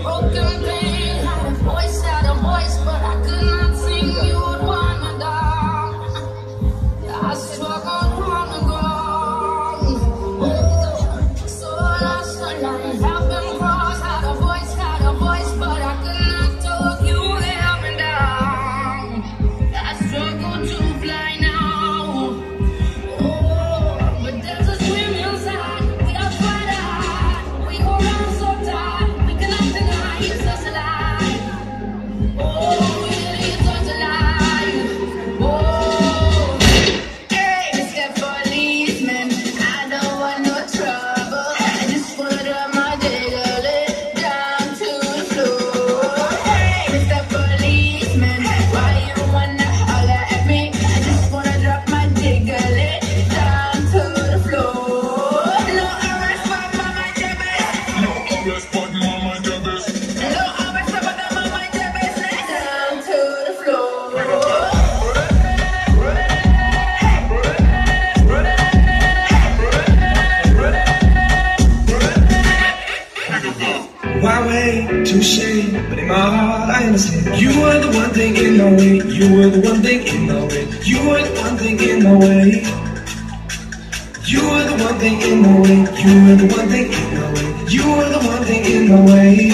Why wait to say, but in my heart I understand. You were the one thing in my way. You were the one thing in my way. You were the one thing in my way. You were the one thing in my way. You were the one thing in my way. You were the one thing in my way.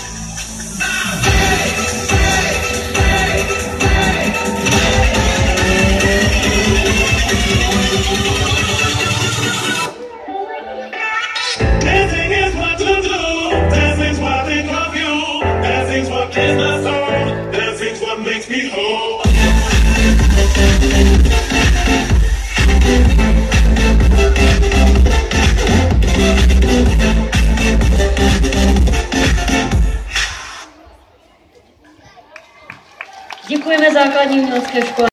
Dancing is what to do. Dancing's what I think of you. Dancing's what clears my soul. Dancing's what makes me whole. Děkujeme základní umělecké škole.